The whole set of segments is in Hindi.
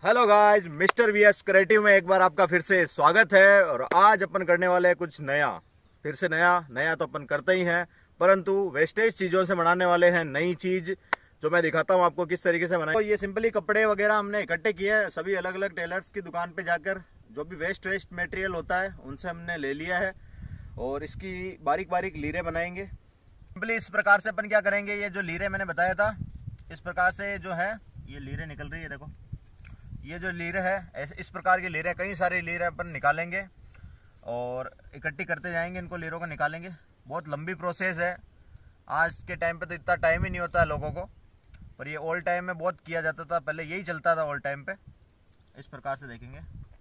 Hello guys, mister VS creative में एक बार आपका फिर से स्वागत है। और आज अपन करने वाले हैं कुछ नया। फिर से नया तो अपन करते ही हैं, परंतु वेस्टेज चीज़ों से बनाने वाले हैं नई चीज़, जो मैं दिखाता हूँ आपको किस तरीके से बनाए। तो ये सिंपली कपड़े वगैरह हमने इकट्ठे किए हैं सभी अलग अलग टेलर्स की दुकान पे जाकर। जो भी वेस्ट मटेरियल होता है उनसे हमने ले लिया है और इसकी बारीक बारीक लीरें बनाएंगे। सिंपली इस प्रकार से अपन क्या करेंगे, ये जो लीरें मैंने बताया था इस प्रकार से जो है ये लीरें निकल रही है। देखो ये जो लीरें है इस प्रकार की लीरें, कई सारी लीरें अपन निकालेंगे और इकट्ठी करते जाएंगे। इनको लीरों को निकालेंगे, बहुत लंबी प्रोसेस है। आज के टाइम पे तो इतना टाइम ही नहीं होता है लोगों को, पर ये ओल्ड टाइम में बहुत किया जाता था, पहले यही चलता था ओल्ड टाइम पे। इस प्रकार से देखेंगे,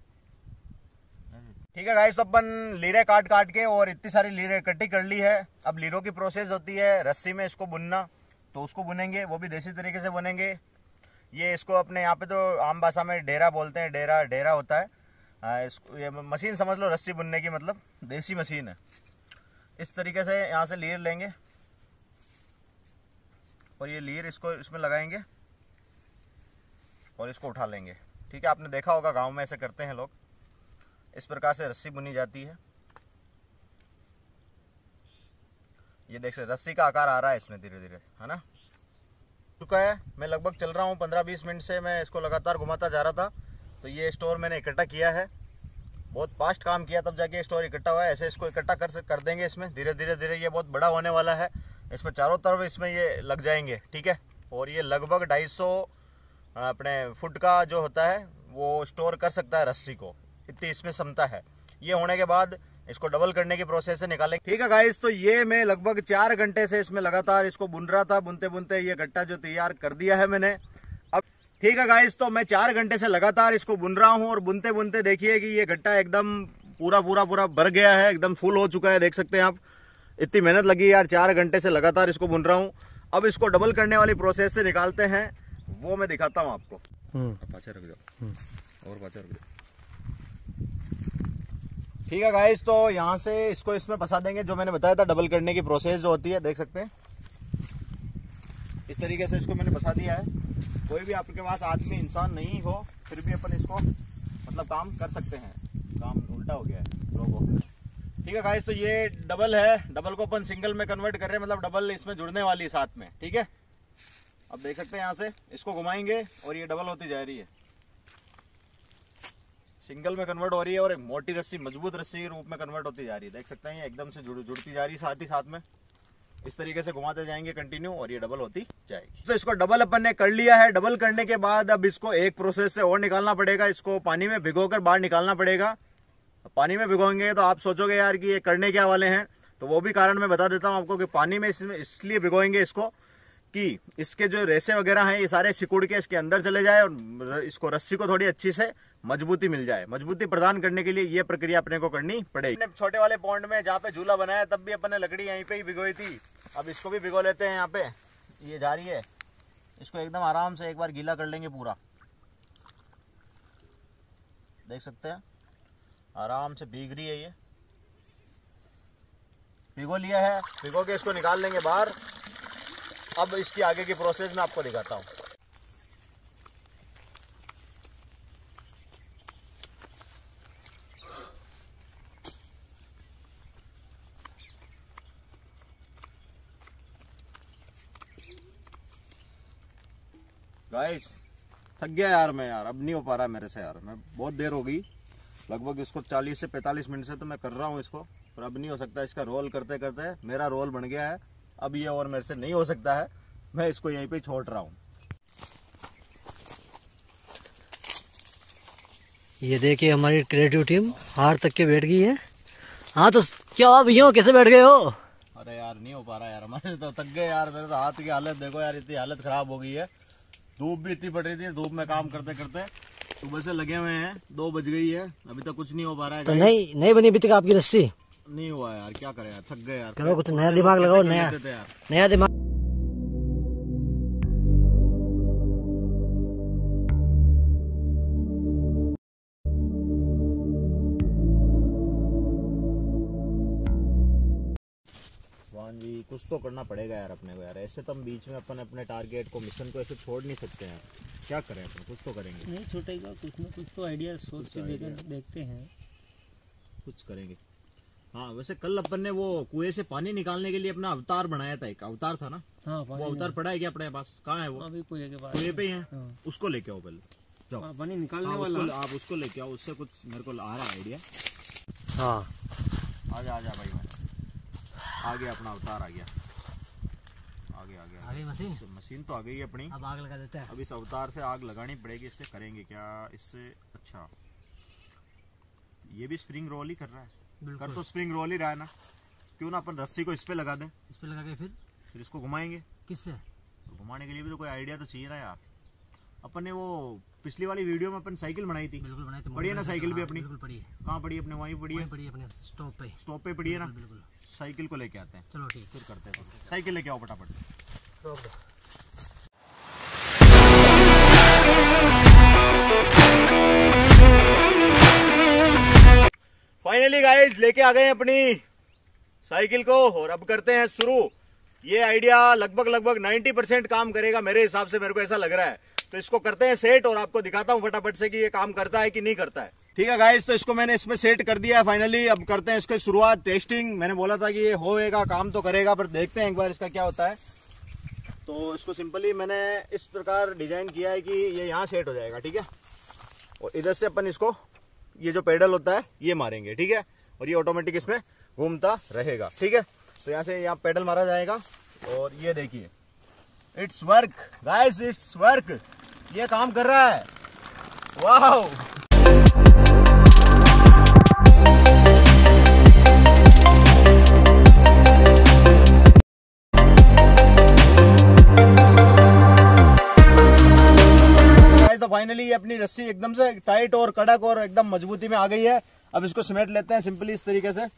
ठीक है गाइस। तो अपन लीरें काट के और इतनी सारी लीरें इकट्ठी कर ली है। अब लीरों की प्रोसेस होती है रस्सी में इसको बुनना, तो उसको बुनेंगे, वो भी देसी तरीके से बुनेंगे। ये इसको अपने यहाँ पे तो आम भाषा में डेरा बोलते हैं, डेरा होता है। इसको ये मशीन समझ लो रस्सी बुनने की, मतलब देसी मशीन है। इस तरीके से यहाँ से लीर लेंगे और ये लीर इसको इसमें लगाएंगे और इसको उठा लेंगे। ठीक है, आपने देखा होगा गांव में ऐसे करते हैं लोग। इस प्रकार से रस्सी बुनी जाती है। ये देख सकते रस्सी का आकार आ रहा है इसमें धीरे धीरे, है ना। चुका है, मैं लगभग चल रहा हूँ 15-20 मिनट से, मैं इसको लगातार घुमाता जा रहा था। तो ये स्टोर मैंने इकट्ठा किया है, बहुत फास्ट काम किया तब जाके स्टोर इकट्ठा हुआ है। ऐसे इसको इकट्ठा कर देंगे इसमें धीरे धीरे। ये बहुत बड़ा होने वाला है, इसमें चारों तरफ इसमें ये लग जाएंगे। ठीक है, और ये लगभग 250 अपने फुट का जो होता है वो स्टोर कर सकता है रस्सी को, इतनी इसमें क्षमता है। ये होने के बाद इसको डबल करने की प्रोसेस से निकालेंगे। ठीक है गाइस, तो ये मैं लगभग 4 घंटे से इसमें लगातार इसको बुन रहा था। बुनते बुनते ये गट्टा जो तैयार कर दिया है मैंने। अब ठीक है गाइस, तो मैं 4 घंटे से लगातार इसको बुन रहा हूँ और बुनते बुनते देखिए कि ये गट्टा एकदम पूरा भर गया है, एकदम फुल हो चुका है। देख सकते हैं आप, इतनी मेहनत लगी यार, 4 घंटे से लगातार इसको बुन रहा हूँ। अब इसको डबल करने वाली प्रोसेस से निकालते हैं, वो मैं दिखाता हूँ आपको। पाछा रख जाओ और पाछा रख जाओ। ठीक है गाइस, तो यहाँ से इसको इसमें फंसा देंगे। जो मैंने बताया था डबल करने की प्रोसेस जो होती है, देख सकते हैं इस तरीके से इसको मैंने फंसा दिया है। कोई भी आपके पास आदमी इंसान नहीं हो फिर भी अपन इसको मतलब काम कर सकते हैं। काम उल्टा हो गया है लोगों। ठीक है गाइस, तो ये डबल है, डबल को अपन सिंगल में कन्वर्ट कर रहे हैं, मतलब डबल इसमें जुड़ने वाली है साथ में। ठीक है, अब देख सकते हैं यहाँ से इसको घुमाएंगे और ये डबल होती जा रही है, सिंगल में कन्वर्ट हो रही है और एक मोटी रस्सी मजबूत रस्सी के रूप में कन्वर्ट होती जा रही है। देख सकते हैं ये एकदम से जुड़ती जा रही है साथ ही साथ में। इस तरीके से घुमाते जाएंगे कंटिन्यू और ये डबल होती जाएगी। तो इसको डबल अपन ने कर लिया है। डबल करने के बाद अब इसको एक प्रोसेस से और निकालना पड़ेगा। इसको पानी में भिगोकर बाहर निकालना पड़ेगा। पानी में भिगोएंगे तो आप सोचोगे यार कि ये करने क्या वाले हैं, तो वो भी कारण मैं बता देता हूँ आपको कि पानी में इसलिए भिगोएंगे इसको कि इसके जो रेसे वगैरह हैं ये सारे सिकुड़ के इसके अंदर चले जाए और इसको रस्सी को थोड़ी अच्छी से मजबूती मिल जाए। मजबूती प्रदान करने के लिए ये प्रक्रिया अपने को करनी पड़ेगी। छोटे वाले पॉन्ड में जहाँ पे झूला बनाया तब भी अपने लकड़ी यहीं पे ही भिगोई थी। अब इसको भी भिगो लेते हैं। यहाँ पे ये जा रही है, इसको एकदम आराम से एक बार गीला कर लेंगे पूरा। देख सकते हैं आराम से भीग रही है, ये भिगो लिया है। भिगो के इसको निकाल लेंगे बाहर। अब इसकी आगे की प्रोसेस मैं आपको दिखाता हूँ। गाइस थक गया यार मैं, यार अब नहीं हो पा रहा है मेरे से यार। मैं बहुत देर हो गई, लगभग इसको 40 से 45 मिनट से तो मैं कर रहा हूँ इसको, पर अब नहीं हो सकता। इसका रोल करते करते मेरा रोल बन गया है। अब ये और मेरे से नहीं हो सकता है, मैं इसको यहीं पे छोड़ रहा हूँ। ये देखिए हमारी क्रिएटिव टीम हार तक के बैठ गई है। हाँ तो क्या भैया कैसे बैठ गए हो? अरे यार नहीं हो पा रहा यार, हमारे तो थक गए यार। मेरे तो हाथ की हालत देखो यार, इतनी हालत खराब हो गई है। धूप भी इतनी पड़ रही थी, धूप में काम करते करते सुबह से लगे हुए हैं। 2 बज गई है, अभी तक कुछ नहीं हो पा रहा है। तो नहीं बनी अभी तक आपकी रस्सी? नहीं हुआ यार, क्या करें यार, थक गए यार। करो कुछ नया दिमाग लगाओ, नया दिमाग। भगवान जी कुछ तो करना पड़ेगा यार अपने को यार। ऐसे तो हम बीच में अपन अपने टारगेट को, मिशन को ऐसे छोड़ नहीं सकते हैं। क्या करें अपन, कुछ तो करेंगे। नहीं छूटेगा, कुछ ना कुछ तो आइडिया सोच के देखते हैं, कुछ करेंगे। हाँ वैसे कल अपन ने वो कुएं से पानी निकालने के लिए अपना अवतार बनाया था, एक अवतार था ना। हाँ वो अवतार पड़ा है क्या अपने पास? कहाँ है वो? अभी कुएं के पास, कुएं पे ही है। हाँ। उसको लेके आओ पहले, जाओ पानी निकालने हाँ, वाला। आप उसको लेके आओ, उससे कुछ मेरे को आ रहा है आइडिया। हाँ आजा भाई आ गया अपना अवतार, आ गया आ गई मशीन तो आ गई है अपनी। अब आग लगा देते हैं। अब इस अवतार से आग लगानी पड़ेगी। इससे करेंगे क्या इससे? अच्छा ये भी स्प्रिंग रोल ही कर रहा है। कर तो स्प्रिंग रोल ही रहा है ना, क्यों ना अपन रस्सी को इस पे लगा दें। इस पे लगा के फिर इसको घुमाएंगे। किससे? घुमाने के लिए भी तो कोई आइडिया तो चाहिए ना यार। अपन ने वो पिछली वाली वीडियो में अपन साइकिल बनाई थी। बिल्कुल बनाई थी। पड़ी है ना साइकिल भी अपनी? बिल्कुल पड़ी है। कहाँ पड़ी है अपने? वहीं पड़ी है। पड़ी है अपने स्टॉप पे पड़ी है ना। बिल्कुल। साइकिल को लेके आते हैं। चलो ठीक, फिर करते हैं। साइकिल लेके आओ फटाफट। रोक दो। फाइनली गाइस लेके आ गए अपनी साइकिल को और अब करते हैं शुरू। ये आइडिया लगभग 90% काम करेगा मेरे हिसाब से, मेरे को ऐसा लग रहा है। तो इसको करते हैं सेट और आपको दिखाता हूँ फटाफट से कि ये काम करता है कि नहीं करता है। ठीक है गाइस, तो इसको मैंने इसमें सेट कर दिया है फाइनली। अब करते हैं इसकी शुरुआत, टेस्टिंग। मैंने बोला था कि ये होएगा, काम तो करेगा, पर देखते हैं एक बार इसका क्या होता है। तो इसको सिंपली मैंने इस प्रकार डिजाइन किया है कि ये यहाँ सेट हो जाएगा, ठीक है। और इधर से अपन इसको, ये जो पेडल होता है ये मारेंगे, ठीक है। और ये ऑटोमेटिक इसमें घूमता रहेगा, ठीक है। तो यहाँ से यहाँ पेडल मारा जाएगा और ये देखिए, it's work guys, it's work. ये काम कर रहा है, वाह। तो फाइनली ये अपनी रस्सी एकदम से टाइट और कड़क और एकदम मजबूती में आ गई है। अब इसको समेट लेते हैं सिंपली इस तरीके से।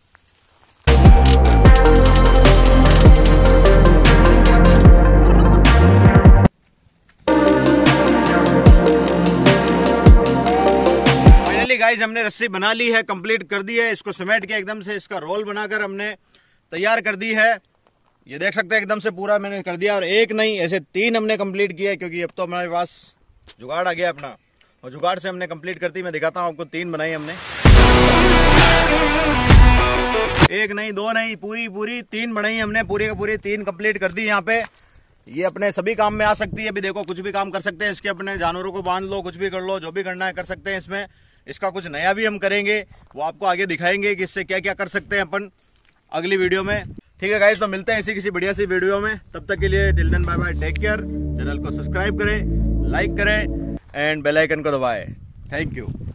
फाइनली गाइस हमने रस्सी बना ली है, कंप्लीट कर दी है। इसको समेट के एकदम से इसका रोल बनाकर हमने तैयार कर दी है। ये देख सकते हैं एकदम से पूरा मैंने कर दिया। और एक नहीं, ऐसे 3 हमने कंप्लीट किया, क्योंकि अब तो हमारे पास जुगाड़ आ गया अपना, और जुगाड़ से हमने कंप्लीट करती। मैं दिखाता हूँ आपको, 3 बनाई हमने, 1 नहीं 2 नहीं, पूरी 3 बनाई हमने। पूरी 3 कंप्लीट कर दी। यहाँ पे ये अपने सभी काम में आ सकती है। अभी देखो कुछ भी काम कर सकते हैं इसके, अपने जानवरों को बांध लो, कुछ भी कर लो, जो भी करना है कर सकते हैं इसमें। इसका कुछ नया भी हम करेंगे, वो आपको आगे दिखाएंगे कि इससे क्या क्या कर सकते हैं अपन अगली वीडियो में। ठीक है गाइस, तो मिलते हैं इसी किसी बढ़िया सी वीडियो में। तब तक के लिए till then bye bye, take care. Channel को सब्सक्राइब करें, लाइक करें एंड बेल आइकन को दबाएं। Thank you.